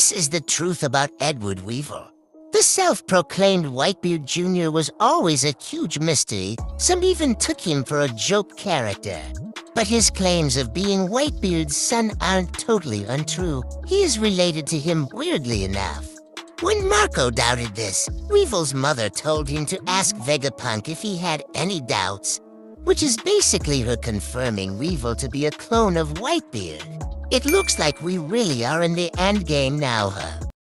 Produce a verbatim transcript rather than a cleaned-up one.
This is the truth about Edward Weevil. The self-proclaimed Whitebeard Junior was always a huge mystery. Some even took him for a joke character. But his claims of being Whitebeard's son aren't totally untrue. He is related to him weirdly enough. When Marco doubted this, Weevil's mother told him to ask Vegapunk if he had any doubts, which is basically her confirming Weevil to be a clone of Whitebeard. It looks like we really are in the endgame now, huh?